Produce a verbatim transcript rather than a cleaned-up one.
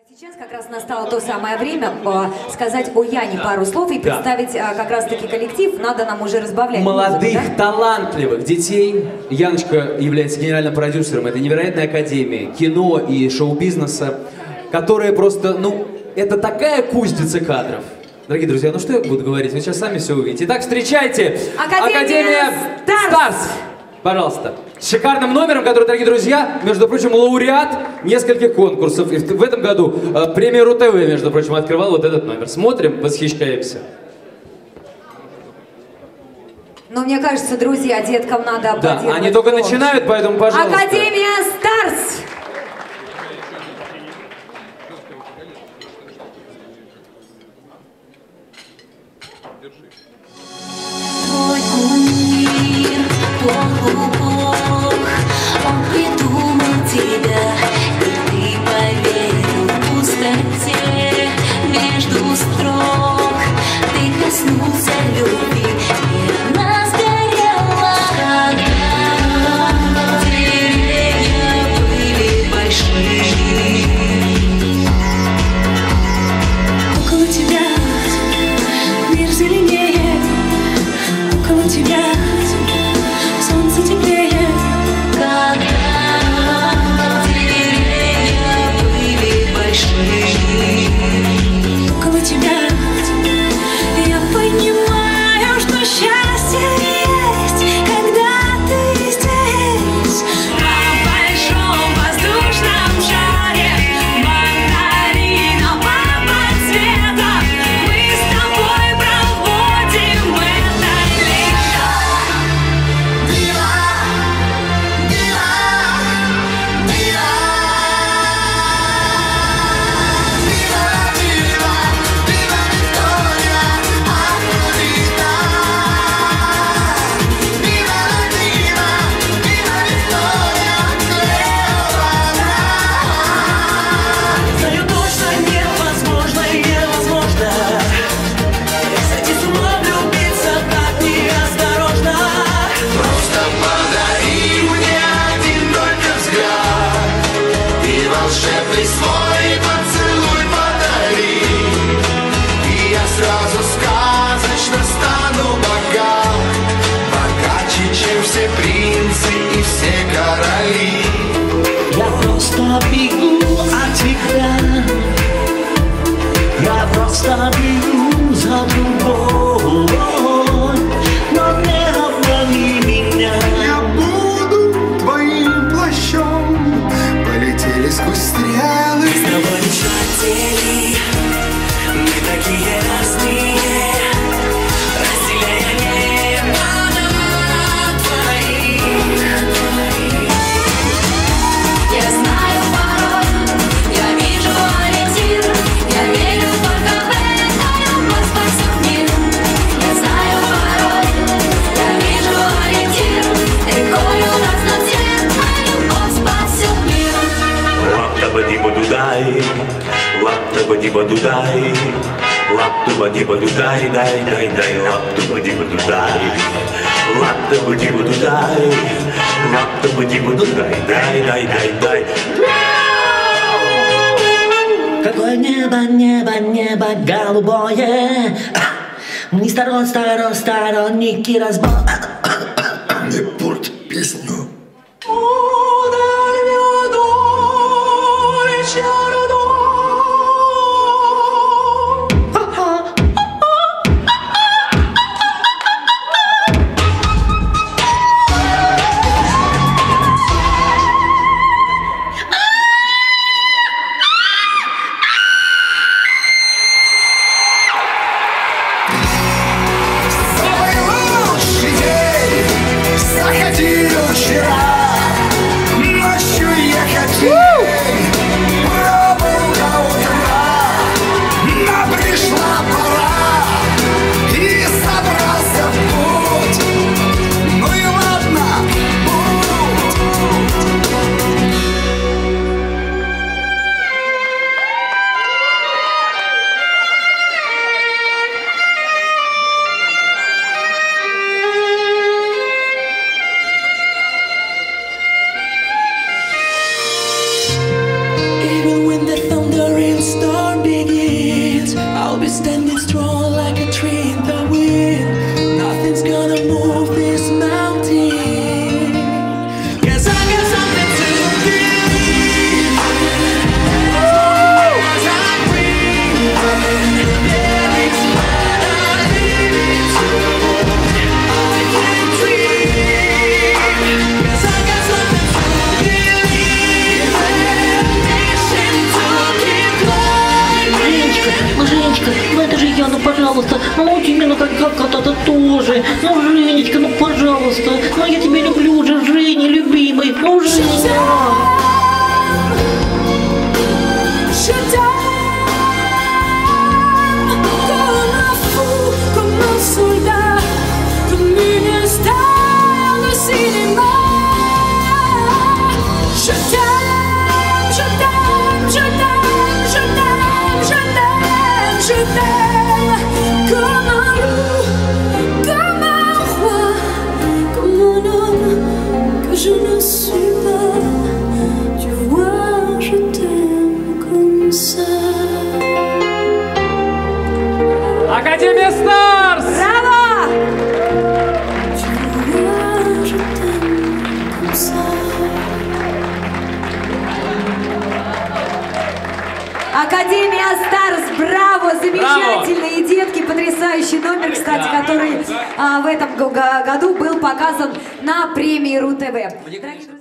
Сейчас как раз настало то самое время э, сказать о Яне пару слов и представить э, как раз-таки коллектив. Надо нам уже разбавлять молодых, музыку, да? талантливых детей. Яночка является генеральным продюсером этой невероятной академии кино и шоу-бизнеса, которая просто, ну, это такая кузница кадров. Дорогие друзья, ну что я буду говорить, вы сейчас сами все увидите. Итак, встречайте Академия, Академия Старс. Старс. Пожалуйста. С шикарным номером, который, дорогие друзья, между прочим, лауреат нескольких конкурсов. И в этом году э, премию РУ-ТВ, между прочим, открывал вот этот номер. Смотрим, восхищаемся. Но мне кажется, друзья, деткам надо аплодировать. Да, они только начинают, поэтому, пожалуйста. Академия Старс. Твой кумир, твой Бог, он придумал тебя, и ты поверил в пустоте между строк. Ты коснулся любви, и она сгорела. Когда деревья были большие, около тебя мир зеленее. Около тебя солнце теплее. Когда деревья были большие, около тебя я понимаю, что счастье есть, когда ты здесь. На большом воздушном шаре мандаринового цвета мы с тобой проводим это лето. Дива, дива, дива, дива, дива, дива Виктория, Афродита. Дива, дива, дива Виктория, Клеопатра. Знаю точно невозможно и невозможно сойти с ума, влюбиться так неосторожно. Просто подари мне один только взгляд и волшебный свой поцелуй подари, и я сразу сказочно стану богат, богаче, чем все принцы и все короли. Я просто бегу от тебя, я просто бегу за тобой, но не обмани меня. Я буду твоим плащом, полетели сквозь стрелы. С тобой лишь хотели, мы такие разные, разделяя небо на двоих. Я знаю пароль, я вижу ориентир, я верю только в это, любовь спасет мир. Я знаю пароль, я вижу ориентир, рекой у нас на цвет, а любовь спасет мир. Лап-таба-диба-дудай, лап-таба-диба-дудай, лап-таба-диба-дудай, дай, дай, дай, лап-таба-диба-дудай, лап-таба-диба-дудай, лап-таба-диба-дудай, дай, дай, дай, дай. Какое небо, небо, небо голубое, ни сторон, сторон, сторонники разбор. Не порть песню. Самый лучший день the storm begins, I'll be standing strong like a tree in the wind. Nothing's gonna move this mountain, 'cause I got something to give. As I breathe, there is what I need to. I can't dream, 'cause I got something to believe in. Mission to keep climbing. Женечка, ну, Женечка, ну это же я, ну пожалуйста, ну научи меня, ну как, как когда-то тоже. Ну, Женечка, ну пожалуйста, ну я тебя люблю же, Женя, любимый, ну, Женя. Je t'aime comme un fou, comme un soldat, comme une star de cinéma. Je t'aime, je t'aime, je t'aime, je t'aime, je t'aime, je t'aime comme un loup, comme un roi, comme un homme que je ne suis pas. Tu vois, je t'aime comme ça. Академия Старс! Браво! Tu vois, je t'aime comme ça. Академия Старс, браво! Замечательные детки, потрясающий номер, кстати, который а, в этом го- году был показан на премии РУ-ТВ. Дорогие друзья,